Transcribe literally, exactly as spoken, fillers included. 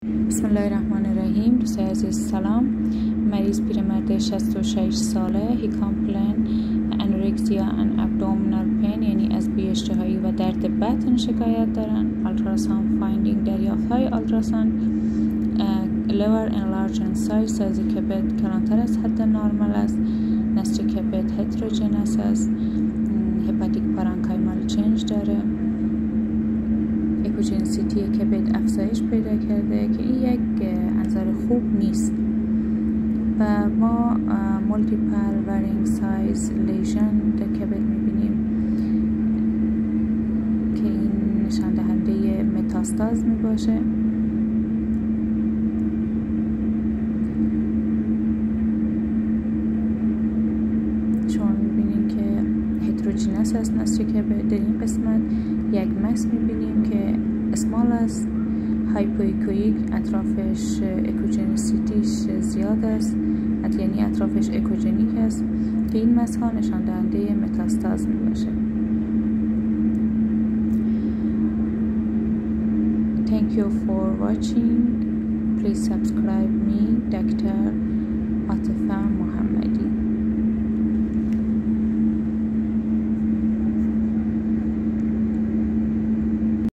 بسم الله الرحمن الرحیم. دوستان عزیز سلام. مریض پیرمرد شصت و شش ساله he complained anorexia and abdominal pain یعنی از بی اشتهایی و درد بطن شکایت دارن. ultrasound finding دریافت های ultrasound liver enlarged in size سایز کبد کلانتر از حد نرمال است. نسج کبد هتروژنس است. هپاتیک پارانکایمال چنج داره. اکوژنسیتی کبد افزایش پیدا کرده که این یک انظار خوب نیست و ما مولتیپل ورینگ سایز لیژن در کبد میبینیم که این نشان دهنده متاستاز میباشه. شما میبینیم که هتروژنس است نسج کبد. در این قسمت یک مس میبینیم که اسمال است، هایپوئیکوئیک، اطرافش اکوژنسیتیش زیاد است، یعنی اطرافش اکوژنیک است که این مس ها نشان دهنده متاستاز می باشه. Thank you for watching. Please subscribe me, Doctor Atifa Mohammed.